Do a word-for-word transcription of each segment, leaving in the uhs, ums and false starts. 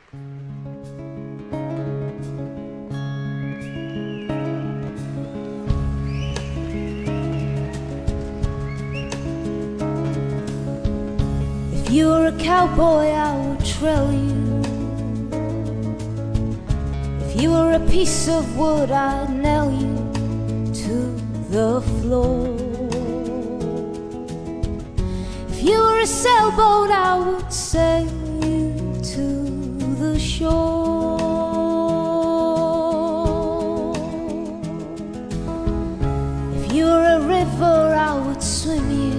If you were a cowboy, I would trail you. If you were a piece of wood, I'd nail you to the floor. If you were a sailboat, I would sail you to the shore. If you were a river, I would swim you.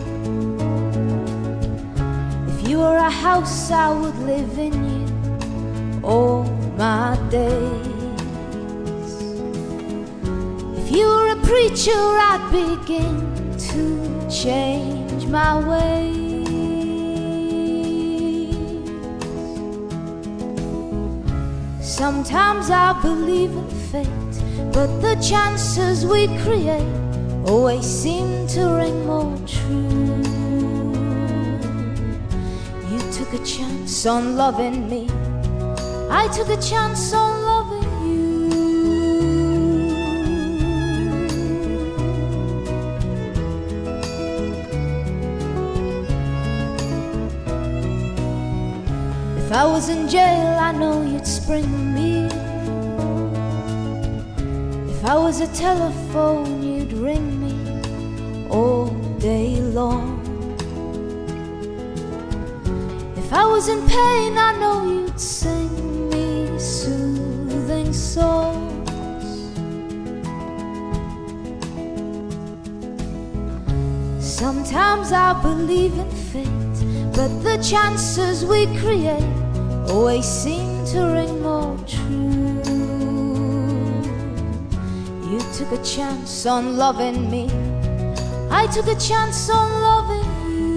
If you were a house, I would live in you all my days. If you were a preacher, I'd begin to change my ways. Sometimes I believe in fate, but the chances we create always seem to ring more true. You took a chance on loving me, I took a chance on loving you. If I was in jail, I know you'd spring me. If I was a telephone, you'd ring me all day long. If I was in pain, I know you'd sing me soothing songs. Sometimes I believe in fate, but the chances we create always seem to ring more true. You took a chance on loving me, I took a chance on loving you.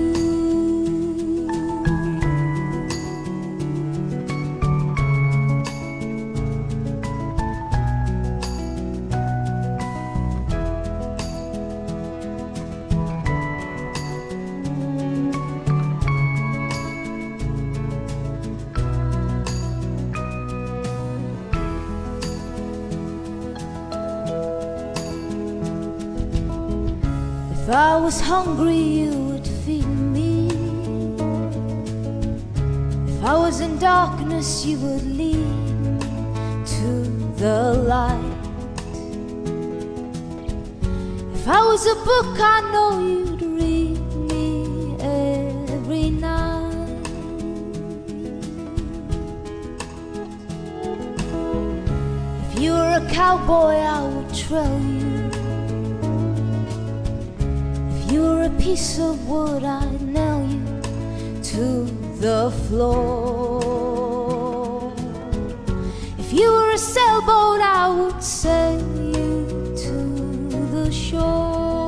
If I was hungry, you would feed me. If I was in darkness, you would lead me to the light. If I was a book, I know you'd read me every night. If you were a cowboy, I would trail you. If you were a piece of wood, I'd nail you to the floor. If you were a sailboat, I would sail you to the shore.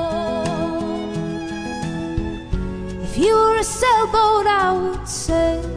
If you were a sailboat, I would sail